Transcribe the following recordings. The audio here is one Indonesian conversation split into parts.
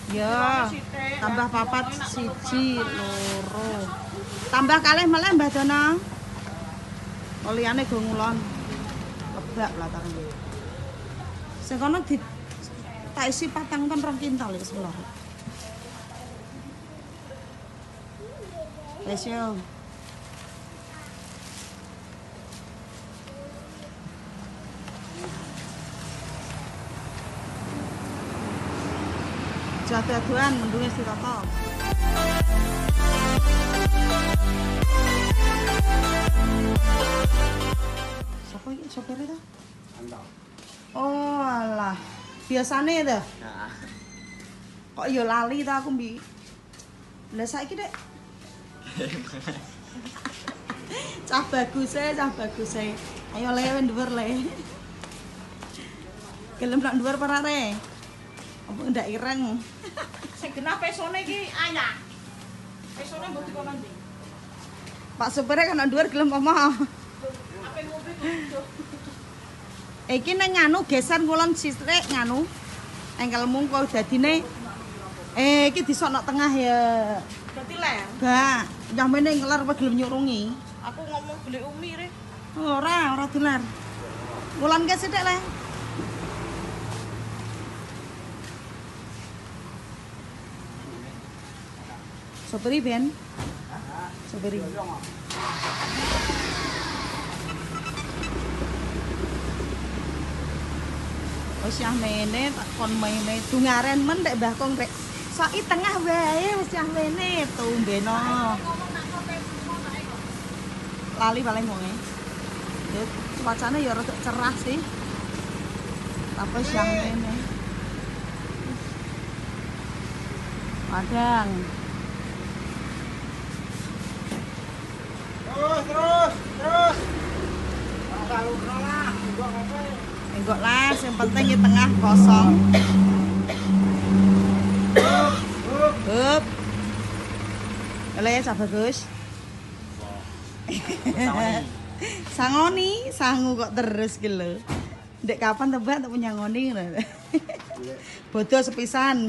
Ya, tambah papat siji loro. Tambah kalih malah Mbah Dono. Oliane go ngulon. Lebak latarane. Sing kono di tak isi 4 ton 2 kintal iki sebelah. Wes yo. Jatuh-jatuhan mendungnya si Toto. Siapa ini sopirnya tuh? Oh alah, biasanya itu? Nah. Kok ya lali tuh aku mbi. Lah saiki dek. Cah bagus e. Ayo le dhuwur le. Gelem nak dhuwur para re. Apa ndak ireng. Sing genah pesone iki ayah. Pesone mbok dikono ndi? Pak supire kan dhuwur gelem apa? Ape ngombe kok. Iki nang nganu geser ngulon sithik nganu. Engkel mungko dadine iki disok nang tengah ya. Berarti ler. Gak, yang mene ngeler apa gelem nyurungi. Aku ngomong beli umi re. Ora diler. Ngulon ke sithik le. Sopiri Ben. Sopiri. Wis yah mene tak kon mene dungaren men nek Mbah Kong rek. Soki tengah wae wis yah mene tumbeno. Lali paling wonge. Ya cuacane ya rada cerah sih. Apa siang mene. Padang. Terus. Enggak lah, yang penting di tengah kosong. Hup. Lha ya bagus. Sangoni, sangu kok terus ki lho. Ndek kapan tebak tak punya ngoni ngono. Bodoh sepisan.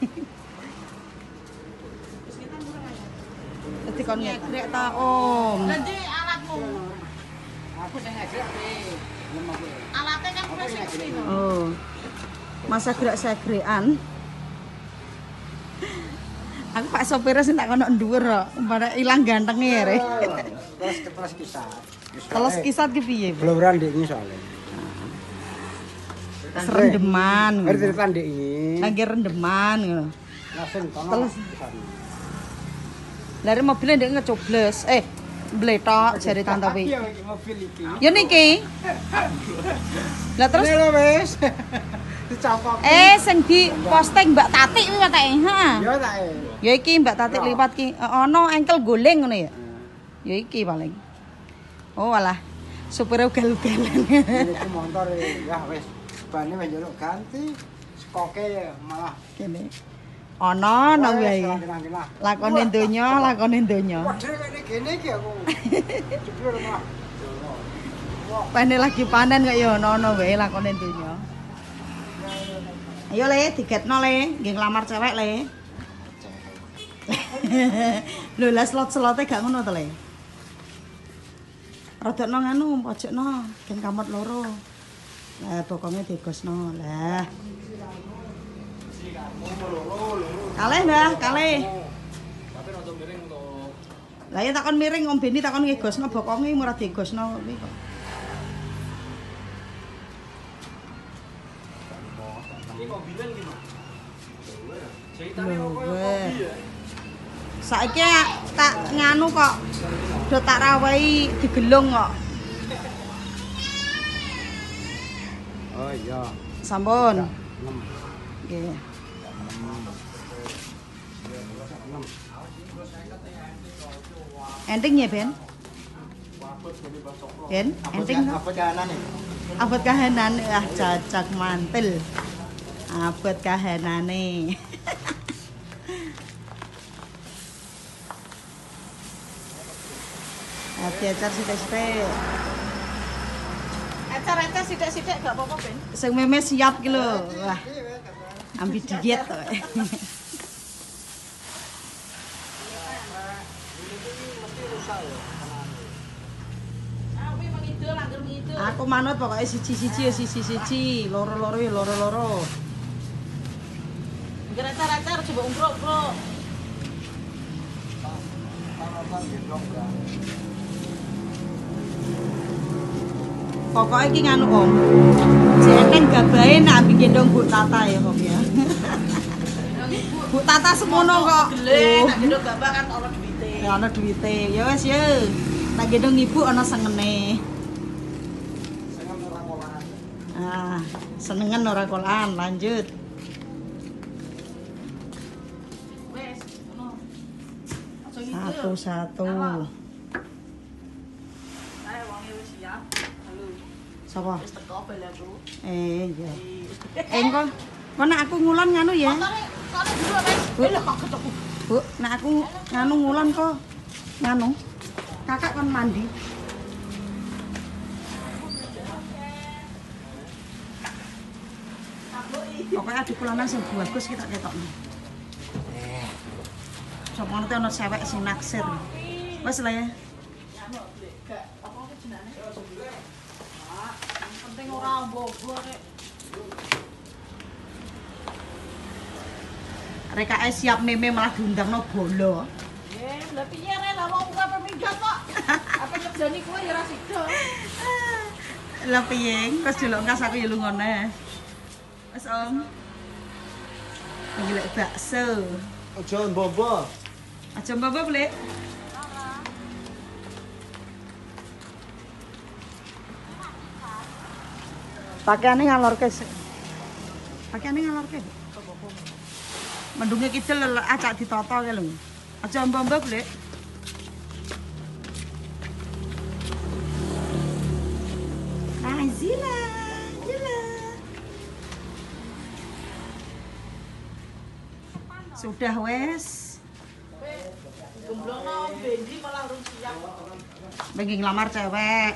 Dadi kon ngegrek ta Om. Lah ndi alatmu? Aku sing ngegrek iki. Alatnya kan proses itu. Oh. Masa gerak-segrekan. Aku Pak sopirnya sih tak kono dhuwur kok. Pada ilang gantenge re. Terus kisah. Terus kisah ki piye? Bloran ndek iki soalnya. Rendeman. Ngerti tekan ndek iki. Lagi rendeman ngono. Langsung kono. Terus. Lare mobilnya ndek ngecobles. Bletok jare Tante Wi. Iya mobil iki. Ya niki. Lah terus wis. Dicapok. Sing di posting Mbak Tati kuwi katake. Heeh. Ya tak. Ya iki Mbak Tati lipat ki. Ono engkel goleng ngono ya. Ya iki paling. Oh alah. Supire ugal-ugalan. Iki motor ya wis. Bane wis njaluk ganti. Skoke malah Kene. Ono nang wae. Lakone donya. Waduh kene gene iki aku. Jebul malah. Pene lagi panen kok ya ono wae lakone donya. Ayo le diketno le, nggih nglamar cewek le. Lho lah slot-slote gak ngono to le. Rodokno nganu pojokno, gen kamot loro. Lah pokoke digosno. Lah. Kalih Mbah, kalih. Tapi rada miring to. Lah ya takon miring Om Beni takon ngegosno bokonge murah digosno iki kok. Iki kok bilen iki, Mas. Ceritane kok kopi ya. Saiki tak nganu kok. Do tak rawahi digelung kok. Oh iya. Sampun. Nggih. Enting ya Ben? Ben, enting no? Apa kahanane? Abot kahanane cocok mantel. Abot kahanane. Ajar sithik-sithik. Acar-acar sithik-sithik gak apa-apa Ben. Sing meme siap ki lho. Wah. Ambil diet to. Aku manut pokoknya siji-siji ya siji-siji, loro-loro ya loro-loro. Gerak-gerak coba umprok, Bro. Pokoknya iki nganu Om. Jeneng gabahe nak ambek gendong Bu Tata ya Om ya. Bu Tata semono kok. Nak gendong gabah kan ana duwite. Ya ana duwite. Ya wis ya. Nak gendong ibu ana sengene. Ah, senengan ora kolan, lanjut. Wes, ngono. Satu-satu. Ayo wong wis siap. Halo. Sapa? Wis teko belaku. Iya. Engko nek aku ngulon nganu ya. Kone dulu wis. Bu, nek aku nganu ngulon kok nganu. Kakak kon mandi. Pokoknya di kulanan sing bagus kita ketokno. Sopo ngerti ana cewek sing naksir. Wes lah ya. Penting ora bobo rek. Rek ae siap meme malah diundangno bolo. Lah piye rek lah wong apa minggat kok. Apa kerjane kowe ya ora sida. Lah piye? Wes delok kas aku ya lunga neh. Mas Om. Gila bakso. Aja mbombo. Aja mbombo boleh. Pakaiane ngalor ke. Pakaiane ngalor ke. Mendunge kidul acak ditata ke lho. Aja mbombo boleh. Zila. Sudah wes. Gemblongno Bendi malah urung siap. Bengi nglamar cewek.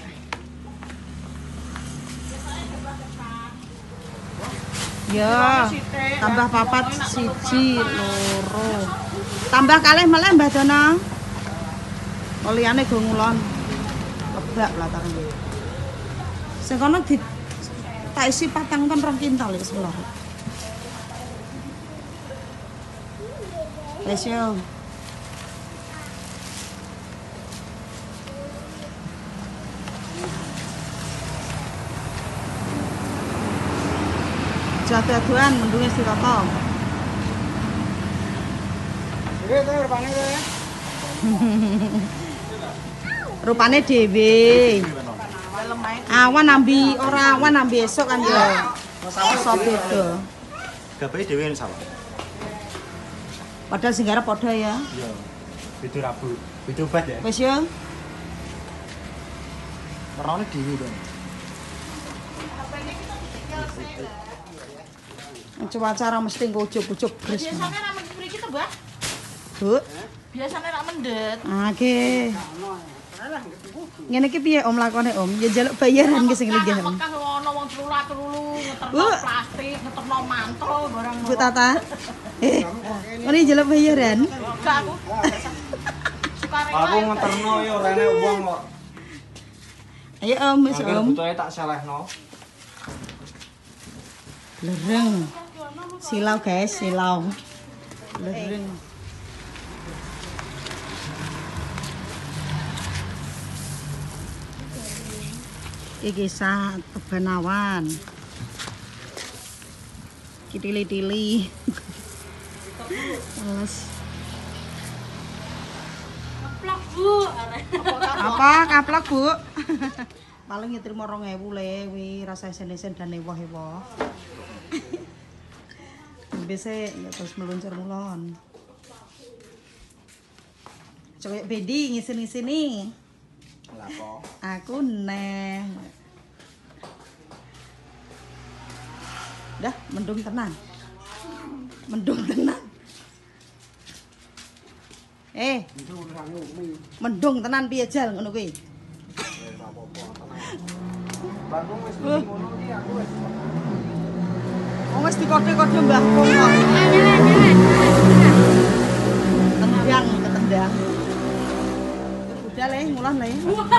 Ya, tambah papat siji loro. Tambah kalih meleh Mbah Dono. Liyane go ngulon. Lebak latarane. Sing kono di tak isi patang kon 2 kintal iki sebelah. Wes yo. Jatuh-jatuhan mendungnya si Toto. Iki to rupane kowe. Rupane dhewe. Awan ambi ora awan ambi esuk kan ya. Iso beda. Gabahe dhewe sawah. Padahal sing garap padha ya. Iya. Beda rabu. Beda obat ya. Wis ya. Warnane dhewe to. Cuaca mesti ngujuk-ujuk gres. Biasane ra mriki to, Mbak? Bu. Biasane ra mendet. Oke. Ngene iki piye Om lakone Om? Ya njaluk bayaran ki sing linggih Om. Kan ono wong trulu-trulu ngeterno plastik, ngeterno mantel barang. Bu Tata. Ngene njaluk bayaran. Enggak aku. Sukarela. Aku ngeterno ya ora enek wong kok. Ayo Om, wis Om. Butuhe tak selehno. Lereng. Silau guys, silau. Lereng. Iki sak Benawan. Kitili-tili. Males. Keplok, Bu. Apa kaplok, Bu? Paling nyetrimo 2000 le wi rasa esen-esen dan ewoh-ewoh. Biasa ya terus meluncur mulon. Coba Bendi ngisi-ngisi. Lapo? Aku neh. Dah, mendung tenan. Mendung tenan. Mendung tenan piye jal ngono kuwi? Bandung wis ngono iki aku wis. Wong wis dikode-kode Mbah Kong. Tendang, ketendang. Budal Le, mulai Le.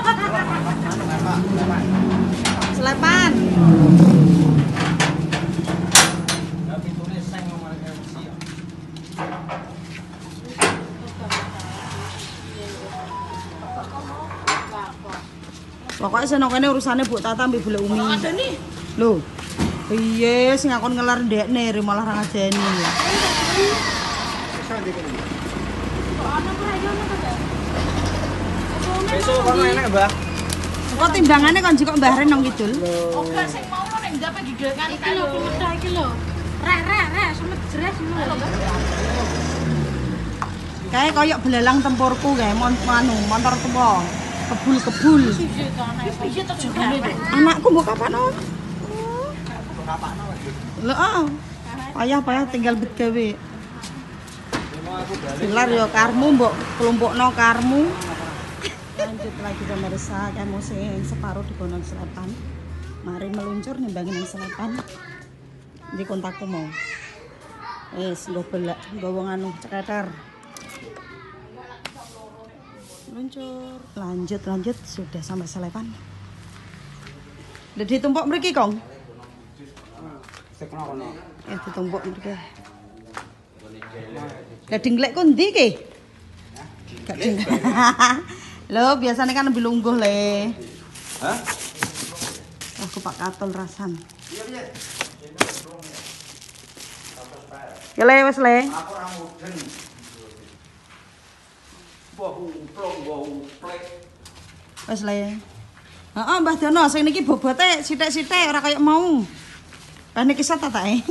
Selepan. Pokoknya seneng kene urusane Bu Tata mbek Bu Umi. Ada nih. Lho. Iya, sing ngakon ngelar ndekne malah ra ngajeni. Besok kono enak, Mbah. Kok timbangane kon jek Mbah Ren nang kidul. Oke, sing mau nek ndape gigekan iki lho, pemecah iki lho. Rek, semet jeres lho. Kayak koyok belalang tempurku kae motor tuwa. Kebul-kebul. Piye terjemane to? Anakku mbok kapan om? Lho, payah tinggal bet gawe. Silar yo karmu mbok kelompokno karmu. Lanjut lagi pemirsa, kamu sing separuh di Gunung Selepan. Mari meluncur nimbangin nang Selepan. Di kontakku mau. Wis nggo belak, nggo anu ceketer. Luncur. Lanjut sudah sampai Selepan. Udah ditumpuk mriki, Kong. Ditumpuk mriki. Lah dinglek ku ndi ki? Gak ding. Lho, biasanya kan lebih lungguh le. Hah? Aku Pak Katol rasan. Ya le, wes le. Aku ora mudeng. Wes le. Heeh, Mbah Dono, sing niki bobote sithik-sithik ora kaya mau. Lah niki sata ta e.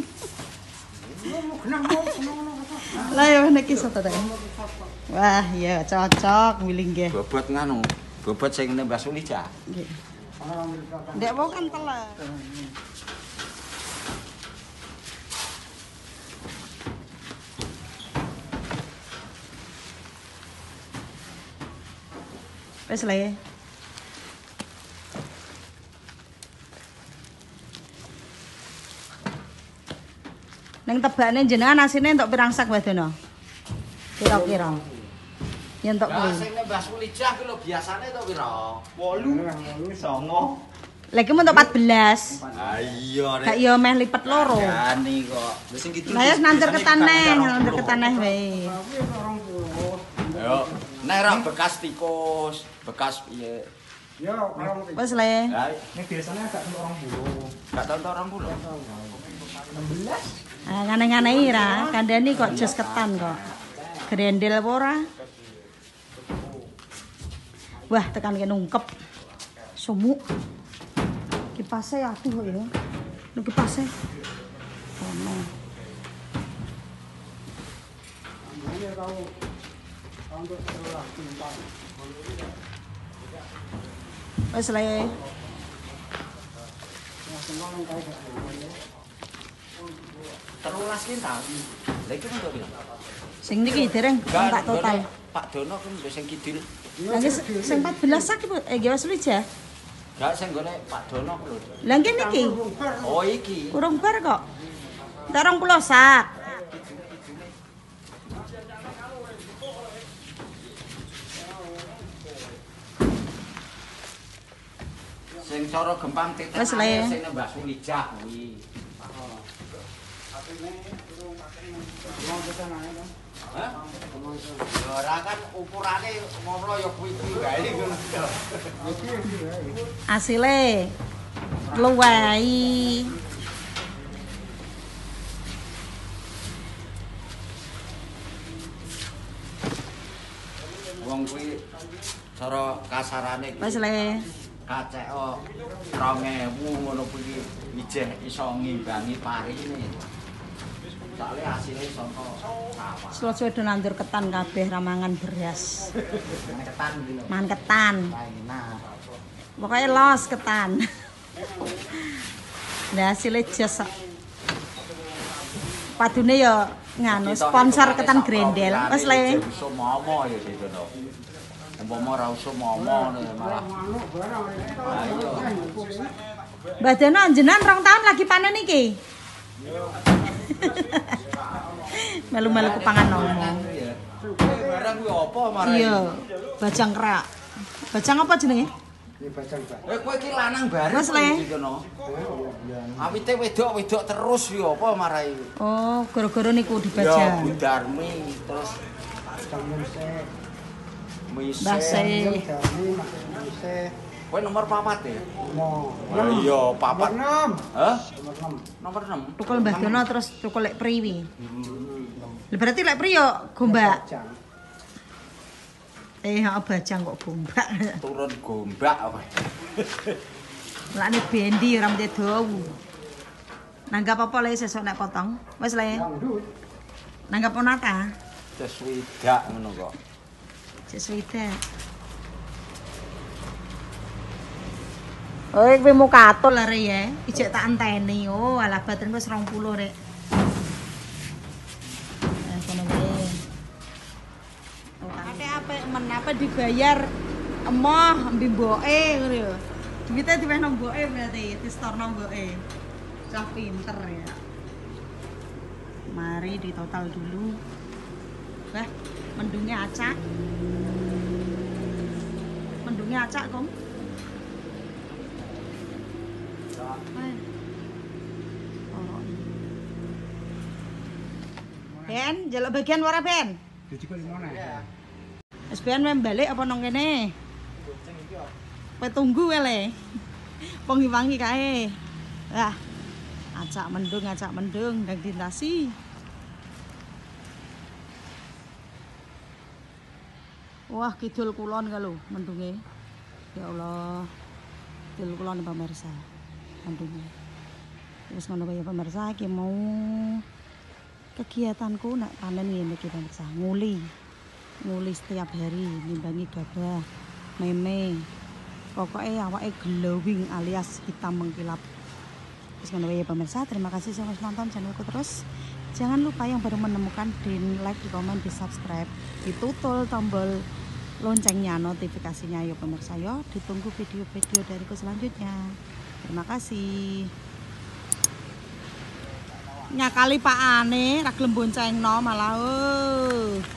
Lah ya niki sata ta e. Wah, ya cocok milih nggih. Bobot nganu, bobot sing nembah Sulija. Nggih. Ndek mau kan telat. Wes le. Neng tebakne jenengan asine entuk pirang sak Mbah Dono? Kira-kira. Ya entuk Lah kuwi. sing nembah Sulija ki lho biasane to pira? 8, 9. Lagi mau entuk 14. Ah iya Gak yo meh lipet loro. Yani kok. Wis sing gitu. Lah ya nandur ketaneh, nandur ketaneh wae. Ayo, nek ra bekas tikus, bekas piye? Ya, kalau Wes le. Lah, ini biasanya agak 20. gak tau orang puluh. 16. Ah ngane-ngane ira, kandhani kok jos ketan kok. Grendel apa ora? Wah, tekan kene nungkep. Sumuk. Kipase atuh kok ya. Nu kipase. Ono. Ini tahu untuk sekolah pintar. Wes le. Telulas kintal. Lah iki untuk pira? Sing niki dereng tak total. Pak Dono kan lho sing kidul. Lah sing 14 sak iki nggih wis Sulija. Gak sing gone Pak Dono ku lho. Lah nggih niki. Oh iki. Urung bar kok. Entar 20 sak. Sing cara gempang titik Wes, Le. sing nembah Sulija kuwi. Hah? Ya ora kan ukurane ngono ya kuwi-kuwi wae ngono. Asile luwai. Wong kuwi cara kasarane kuwi Wes le. kaceo 2000 ngono kuwi ijeh iso ngimbangi parine. Soale asile saka sawah. Slojo do nandur ketan kabeh ramangan beras. Ketan iki lho. Mangan ketan. Enak. Pokoknya los ketan. Nah, hasilnya jas. Padune ya nganu sponsor ketan grendel. Wes le. Iso momo ya gitu to. Umpama ora usah momo malah. Ayo. Mbah Dono jenengan 2 tahun lagi panen iki. Melu-melu kepangan ngomong. Barang kuwi apa marane? Iya, bajang kerak. Bajang apa jenenge? Ini bajang, Pak. Kowe iki lanang bareng Wes, Le. iki kono. Awite wedok-wedok terus yo apa marai? Oh, gara-gara niku Ya dibajang. Budarmi terus Bajang musik. Mbah Se. Darmi makin musik. Kowe nomor 4 ya? Nomor Iya, 4. 6. Hah? Nomor 6. Nomor 6. Tukul Mbah Dono terus tukul lek priwi. Lah berarti lek pri yo gombak. Bajang. Bajang kok gombak. Turun gombak apa? Lakne bendi ora mesti dawu. Nanggap apa le sesuk nek potong? Wis le. Dangdut. Nanggap onata. Wis swidak ngono kok. Cek swidak. Oh, kowe mau katul lah Re ya. Ijek tak enteni. Oh, alah badan wis 20 Rek. Kono wae. Apa menapa dibayar emoh mbi mboke ngono ya. Duite diwehno mboke berarti distorno mboke. Cah pinter ya. Mari ditotal dulu. Wah, mendungnya acak. Mendungnya acak, Kom. Ben, jaluk bagian ora Ben? Dijikul mana? Wis ben mem balik apa nang kene? Kowe tunggu wae le. Wangi-wangi kae. Lah. Acak mendung ndang dintasi. Wah, kidul kulon ka lho mendunge. Ya Allah. Kidul kulon pemirsa. Mendunge. Wis ngono ya pemirsa, iki mau kegiatanku nek panen ngene iki pemirsa, nguli setiap hari, nimbangi gabah, meme. Pokoknya awake glowing alias hitam mengkilap. Terus ngono ya pemirsa, terima kasih sudah nonton channelku terus. Jangan lupa yang baru menemukan di like, di komen, di subscribe, ditutul tombol loncengnya, notifikasinya ya pemirsa yo. Ditunggu video-video dariku selanjutnya. Terima kasih. Nyakali Pak Ane ra gelem boncengno malah.